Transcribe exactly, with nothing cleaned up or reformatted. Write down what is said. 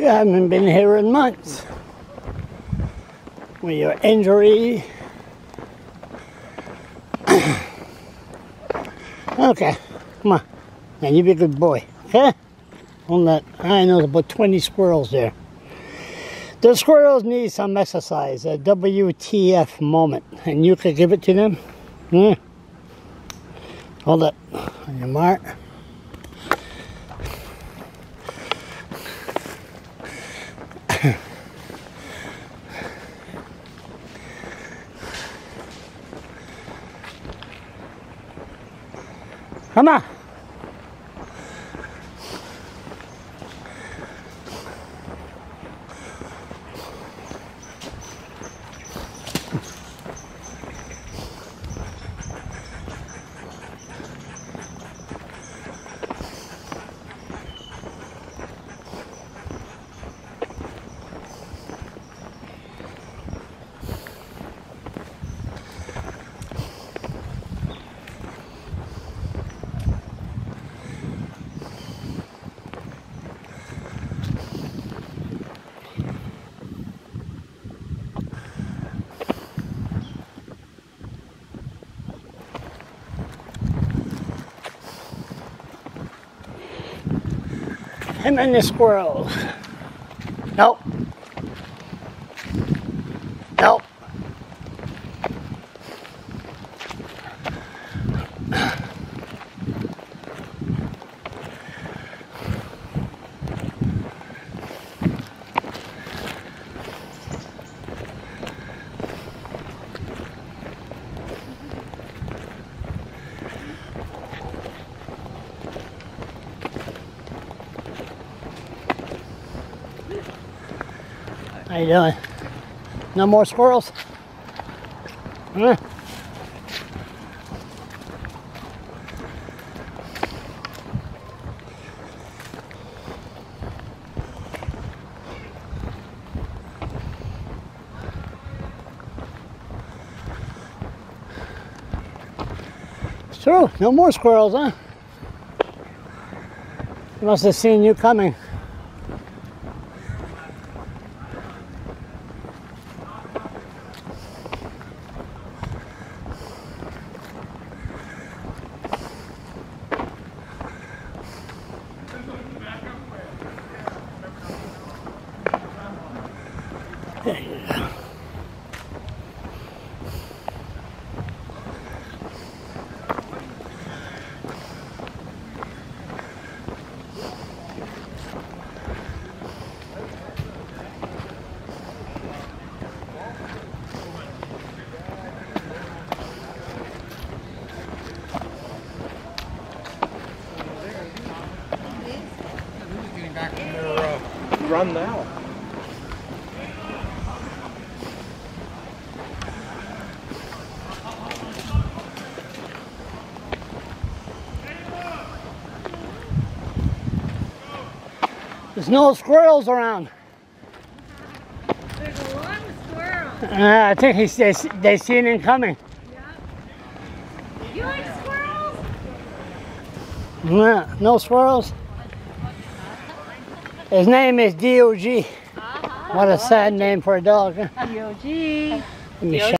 You haven't been here in months. With your injury. Okay, come on. Now you be a good boy, okay? On that, I know there's about twenty squirrels there. The squirrels need some exercise, a W T F moment. And you could give it to them. Yeah. Hold it on your mark. Come on. Him and the squirrels. Nope. Nope. How you doing? No more squirrels? Huh? It's true, no more squirrels, huh? They must have seen you coming. There you go. Getting back from their uh, run now. There's no squirrels around. There's a lot of squirrels. Uh, I think he's, they, they seen him coming. Yeah. You like squirrels? Uh, no squirrels. His name is D O G. Uh-huh. What a sad name for a dog. Huh? D O G. Let me show